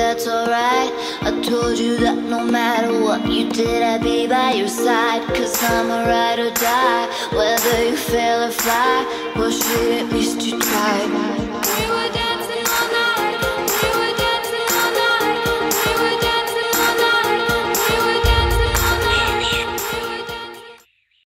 that's alright. I told you that no matter what you did, I'd be by your side. Cause I'm a ride or die, whether you fail or fly. Well shit, at least you